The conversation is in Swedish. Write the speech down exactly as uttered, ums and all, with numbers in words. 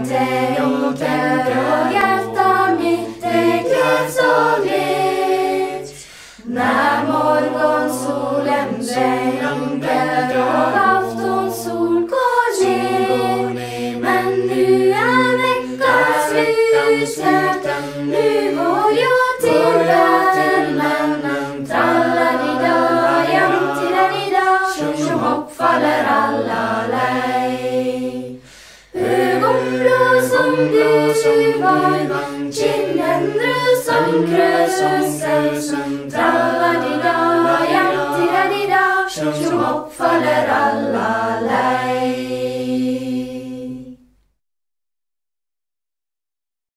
tänker och hjärta mitt det gläds och glitt. När morgonsolen blänker och aftonsol går ner. Men nu är veckan slut, nu går jag till värmen. Tralladida, jamtidadida, tjohopp faller alla lej. Ögonblå som gluvan, kinden röd som krösen. Tralladida, jamtidadida, tjohopp faller alla lej.